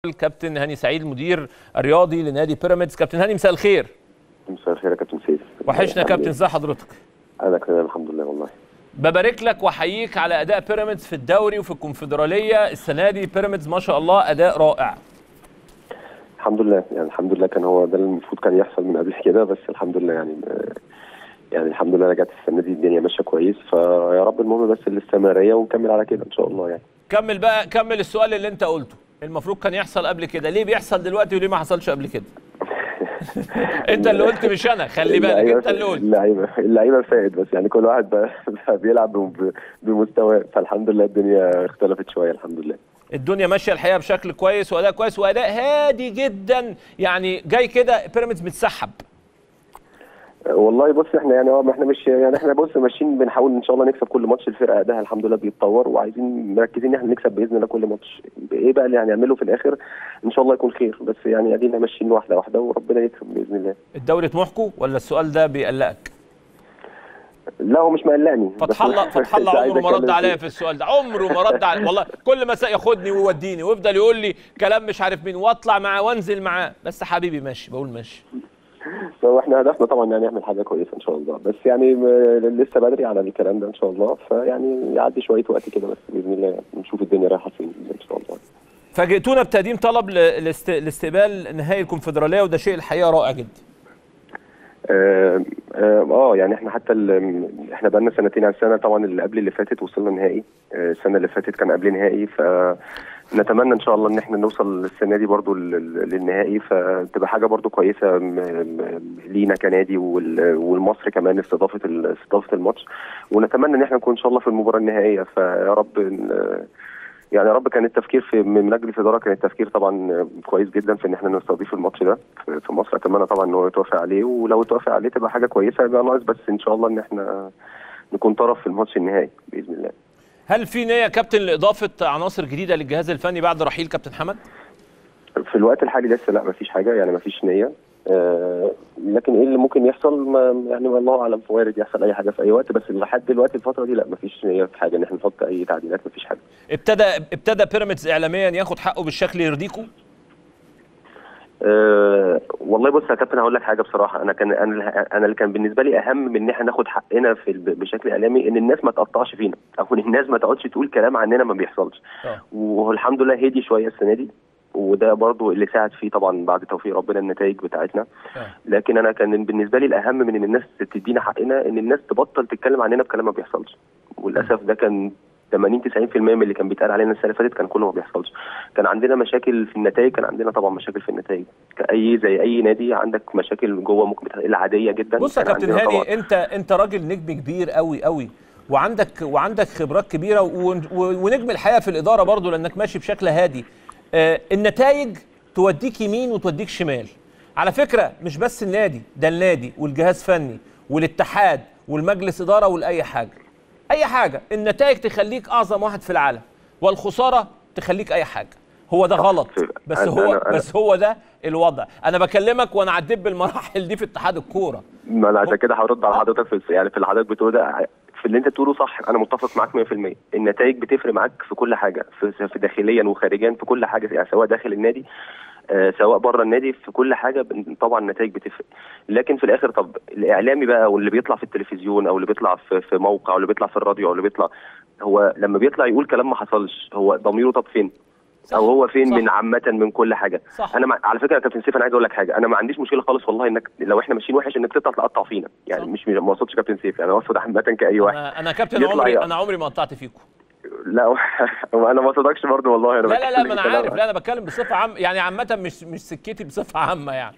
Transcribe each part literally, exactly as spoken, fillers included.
الكابتن هاني سعيد المدير الرياضي لنادي بيراميدز. كابتن هاني مساء الخير. مساء الخير يا كابتن سيف. وحشنا يا كابتن، ازي حضرتك؟ انا كده الحمد لله والله. ببارك لك واحييك على اداء بيراميدز في الدوري وفي الكونفدراليه السنه دي. بيراميدز ما شاء الله اداء رائع. الحمد لله يعني الحمد لله كان هو ده اللي المفروض كان يحصل من قبل كده، بس الحمد لله يعني يعني الحمد لله رجعت السنه دي الدنيا ماشيه كويس، فيا رب المهم بس الاستمراريه ونكمل على كده ان شاء الله يعني. كمل بقى، كمل السؤال اللي انت قلته. المفروض كان يحصل قبل كده، ليه بيحصل دلوقتي وليه ما حصلش قبل كده؟ انت اللي قلت مش انا، خلي بالك انت اللي قلت. اللعيبه اللعيبه فائد، بس يعني كل واحد بقى بيلعب بمستواه، فالحمد لله الدنيا اختلفت شويه الحمد لله. الدنيا ماشيه الحقيقه بشكل كويس واداء كويس واداء هادي جدا، يعني جاي كده بيراميدز متسحب. والله بص احنا يعني اه احنا مش يعني احنا بص ماشيين بنحاول ان شاء الله نكسب كل ماتش. الفرقه اداها الحمد لله بيتطور وعايزين مركزين ان احنا نكسب باذن الله كل ماتش. ايه بقى اللي هنعمله في الاخر ان شاء الله يكون خير، بس يعني ادينا ماشيين واحده واحده وربنا يكرم باذن الله. الدوري طموحكم ولا السؤال ده بيقلقك؟ لا هو مش مقلقني. فتح الله فتح الله عمره ما رد عليا في السؤال ده، عمره ما رد علي والله. كل ما ياخدني ويوديني ويفضل يقول لي كلام مش عارف مين واطلع معاه وانزل معاه، بس حبيبي ماشي، بقول ماشي. هو احنا هدفنا طبعا يعني نعمل حاجه كويسه ان شاء الله، بس يعني لسه بدري على الكلام ده ان شاء الله، فيعني يعدي شويه وقت كده بس باذن الله يعني نشوف الدنيا رايحه فين ان شاء الله. فاجئتونا بتقديم طلب لاستقبال نهائي الكونفدراليه، وده شيء الحقيقه رائع جدا. اه اه يعني احنا حتى احنا بقى لنا سنتين عن السنه طبعا اللي قبل اللي فاتت وصلنا نهائي. السنه اللي فاتت كان قبل نهائي، فنتمنى ان شاء الله ان احنا نوصل السنه دي برضو للنهائي، فتبقى حاجه برضو كويسه لينا كنادي والمصر كمان استضافه استضافه الماتش، ونتمنى ان احنا نكون ان شاء الله في المباراه النهائيه. فيا رب يعني يا رب. كان التفكير في من مجلس الاداره كان التفكير طبعا كويس جدا في ان احنا نستضيف الماتش ده في مصر. اتمنى طبعا ان هو يتوافق عليه، ولو اتوافق عليه تبقى حاجه كويسه. يبقى ناقص بس ان شاء الله ان احنا نكون طرف في الماتش النهائي باذن الله. هل في نيه كابتن لاضافه عناصر جديده للجهاز الفني بعد رحيل كابتن حمد؟ في الوقت الحالي لسه لا، مفيش حاجه يعني مفيش نيه. آه لكن ايه اللي ممكن يحصل ما يعني والله اعلم، وارد يحصل اي حاجه في اي وقت، بس لحد دلوقتي الفتره دي لا مفيش نيه في حاجه ان احنا نحط اي تعديلات، مفيش حاجه. ابتدى ابتدى بيراميدز اعلاميا ياخد حقه بالشكل يرضيكم؟ أه والله بص يا كابتن هقول لك حاجه بصراحه. انا كان انا انا اللي كان بالنسبه لي اهم من ان احنا ناخد حقنا في بشكل اعلامي ان الناس ما تقطعش فينا، او ان الناس ما تقعدش تقول كلام عننا ما بيحصلش. أوه. والحمد لله هدي شويه السنه دي، وده برضو اللي ساعد فيه طبعا بعد توفيق ربنا النتائج بتاعتنا. أوه. لكن انا كان بالنسبه لي الاهم من ان الناس تدينا حقنا ان الناس تبطل تتكلم عننا بكلام ما بيحصلش، وللاسف ده كان ثمانين تسعين في المية من اللي كان بيتقال علينا السنه اللي فاتت كان كله ما بيحصلش. كان عندنا مشاكل في النتائج، كان عندنا طبعا مشاكل في النتائج كاي زي اي نادي عندك مشاكل جوه ممكن العاديه جدا. بص يا كابتن هاني، انت انت راجل نجم كبير قوي قوي، وعندك وعندك خبرات كبيره ونجم الحقيقه في الاداره برضو لانك ماشي بشكل هادي. آه النتائج توديك يمين وتوديك شمال على فكره، مش بس النادي ده، النادي والجهاز فني والاتحاد والمجلس اداره والاي حاجه اي حاجه. النتائج تخليك اعظم واحد في العالم، والخساره تخليك اي حاجه. هو ده غلط، بس هو بس هو ده الوضع. انا بكلمك وانا عديت بالمراحل دي في اتحاد الكوره. ما انا عشان كده هرد على حضرتك في يعني في اللي حضرتك بتقوله ده، في اللي انت تقوله صح. انا متفق معاك مية في المية. النتائج بتفرق معاك في كل حاجه، في, في داخليا وخارجيا في كل حاجه، يعني سواء داخل النادي آه سواء بره النادي، في كل حاجه طبعا النتائج بتفرق. لكن في الاخر طب الاعلامي بقى واللي بيطلع في التلفزيون او اللي بيطلع في, في موقع او اللي بيطلع في الراديو او اللي بيطلع، هو لما بيطلع يقول كلام ما حصلش هو ضميره طب فين؟ صح. او هو فين؟ صح. من عامه من كل حاجه. صح. انا مع... على فكره يا كابتن سيف انا عايز اقول لك حاجه، انا ما عنديش مشكله خالص والله انك لو احنا ماشيين وحش انك تطلع تقطع فينا، يعني صح. مش ما اقصدش كابتن سيف، يعني اقصد عامه كاي واحد. انا, أنا كابتن عمري انا عمري ما قطعت فيكم. لا انا ما قصدكش برضه والله. انا لا لا لا ما انا عارف، لا انا بتكلم بصفه عامه يعني، عامه مش مش سكتي بصفه عامه يعني.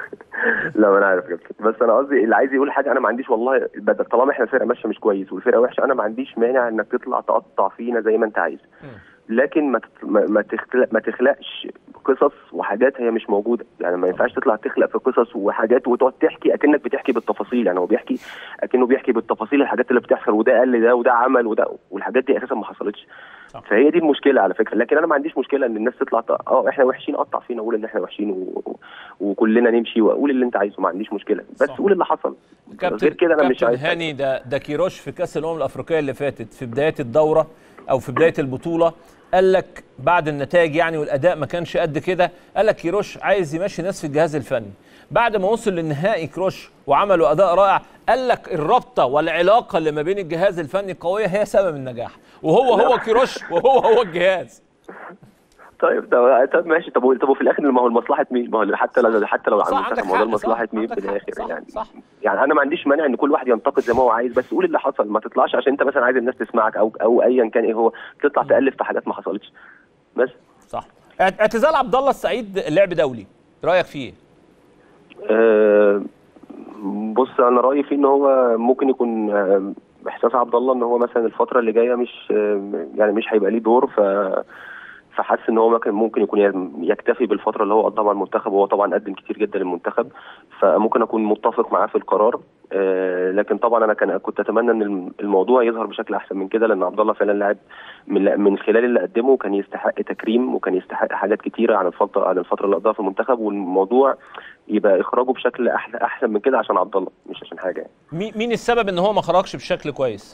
لا انا عارف يا كابتن، بس انا قصدي اللي عايز يقول حاجه، انا ما عنديش والله بدل طالما احنا الفرقه ماشيه مش كويس والفرقه وحشه، انا ما عنديش مانع انك تطلع تقطع فينا زي ما انت عايز. م. لكن ما ما تخلق ما تخلقش قصص وحاجات هي مش موجوده، يعني ما ينفعش تطلع تخلق في قصص وحاجات وتقعد تحكي اكنك بتحكي بالتفاصيل. يعني هو بيحكي اكنه بيحكي بالتفاصيل الحاجات اللي بتحصل، وده قال ده وده عمل وده، والحاجات دي اساسا ما حصلتش. صح. فهي دي المشكله على فكره. لكن انا ما عنديش مشكله ان الناس تطلع اه احنا وحشين قطع فينا، قول ان احنا وحشين و... وكلنا نمشي واقول اللي انت عايزه، ما عنديش مشكله، بس صح. قول اللي حصل. غير كده انا مش عايز. هاني ده ده كيروش في كاس الامم الافريقيه اللي فاتت في بدايه الدوره او في بدايه البطوله قال لك بعد النتائج يعني والاداء ما كانش قد كده، قال لك كيروش عايز يمشي ناس في الجهاز الفني. بعد ما وصل للنهائي كروش وعملوا اداء رائع قال لك الرابطه والعلاقه اللي ما بين الجهاز الفني قويه هي سبب النجاح، وهو هو كيروش وهو هو الجهاز. طيب ده طب ماشي. طب طب وفي الاخر ما هو لمصلحه مين؟ ما هو حتى لو حتى لو صح، عن عندك ما هو حق، لمصلحه صح، مين في عندك حق، الاخر صح، يعني صح. يعني انا ما عنديش مانع ان كل واحد ينتقد زي ما هو عايز، بس قول اللي حصل، ما تطلعش عشان انت مثلا عايز الناس تسمعك او او ايا كان ايه هو تطلع تالف في حاجات ما حصلتش بس. صح. اعت- اعتزال عبد الله السعيد لعب دولي، رايك فيه ايه؟ أه بص انا رايي فيه ان هو ممكن يكون آه، احساس عبد الله ان هو مثلا الفتره اللي جايه مش آه، يعني مش هيبقى ليه دور، ف فحس ان هو ممكن ممكن يكون يكتفي بالفتره اللي هو قضاها مع المنتخب، وهو طبعا قدم كتير جدا للمنتخب، فممكن اكون متفق معاه في القرار. آه لكن طبعا انا كان كنت اتمنى ان الموضوع يظهر بشكل احسن من كده، لان عبد الله فعلا لاعب من من خلال اللي قدمه كان يستحق تكريم، وكان يستحق حاجات كتيره عن الفتره عن الفتره اللي قضاها في المنتخب، والموضوع يبقى اخراجه بشكل احسن احسن من كده عشان عبد الله مش عشان حاجه يعني. مي- مين السبب ان هو ما خرجش بشكل كويس؟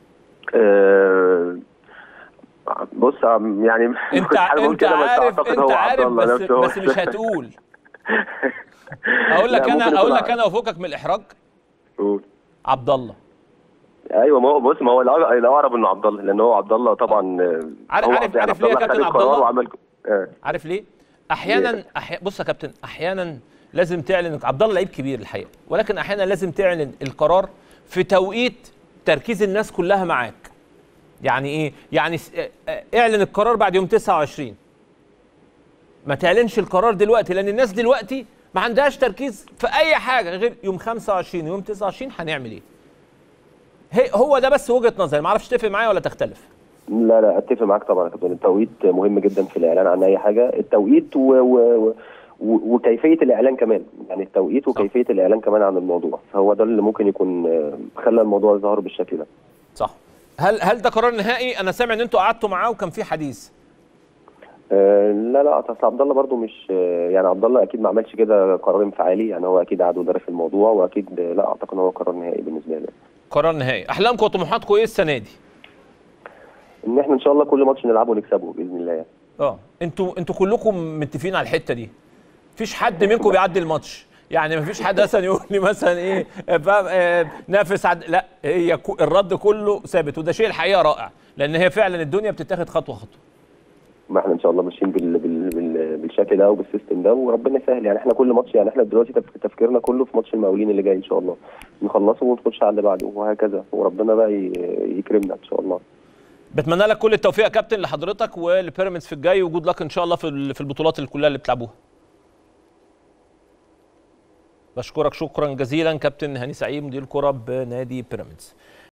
آه بص يعني انت انت عارف انت عارف بس بس مش هتقول. اقول لك انا اقول لك انا وفوقك من الاحراج. قول. عبد الله. ايوه ما هو بص ما هو الاقرب انه عبد الله، لان هو عبد الله طبعا عارف عارف عارف ليه يا كابتن عبد الله؟ وعمل آه. عارف ليه؟ احيانا أحي... بص يا كابتن، احيانا لازم تعلن. عبد الله لعيب كبير الحقيقه، ولكن احيانا لازم تعلن القرار في توقيت تركيز الناس كلها معاك. يعني ايه؟ يعني اعلن القرار بعد يوم تسعة وعشرين، ما تعلنش القرار دلوقتي، لان الناس دلوقتي ما عندهاش تركيز في اي حاجه غير يوم خمسة وعشرين ويوم تسعة وعشرين هنعمل ايه. هي هو ده بس وجهه نظري، ما اعرفش تتفق معايا ولا تختلف. لا لا اتفق معاك طبعا يا كابتن، التوقيت مهم جدا في الاعلان عن اي حاجه، التوقيت و... و... و... وكيفيه الاعلان كمان، يعني التوقيت وكيفيه صح. الاعلان كمان عن الموضوع، فهو ده اللي ممكن يكون خلى الموضوع ظهر بالشكل ده. صح. هل هل ده قرار نهائي؟ انا سامع ان انتوا قعدتوا معاه وكان في حديث. أه لا لا اصل عبد الله برضه مش يعني عبد الله اكيد ما عملش كده قرار انفعالي، يعني هو اكيد قعد ودرس الموضوع، واكيد لا اعتقد ان هو قرار نهائي بالنسبه لي. قرار نهائي. احلامكم وطموحاتكم ايه السنه دي؟ ان احنا ان شاء الله كل ماتش نلعبه ونكسبه باذن الله يعني. اه انتوا انتوا كلكم متفقين على الحته دي؟ مفيش حد منكم بيعدي الماتش؟ يعني مفيش حد مثلا يقول لي مثلا ايه فاهم آه نافس عد... لا، هي الرد كله ثابت، وده شيء الحقيقه رائع، لان هي فعلا الدنيا بتتاخد خطوه خطوه. ما احنا ان شاء الله ماشيين بال... بال... بال... بالشكل ده وبالسيستم ده، وربنا يسهل. يعني احنا كل ماتش، يعني احنا دلوقتي تفكيرنا كله في ماتش المقاولين اللي جاي ان شاء الله، نخلصه ونخش على اللي بعده وهكذا، وربنا بقى ي... يكرمنا ان شاء الله. بتمنى لك كل التوفيق يا كابتن لحضرتك ولبيراميدز في الجاي، وجود لك ان شاء الله في في البطولات كلها اللي بتلعبوها. بشكرك شكرا جزيلا كابتن هاني سعيد مدير الكرة بنادي بيراميدز.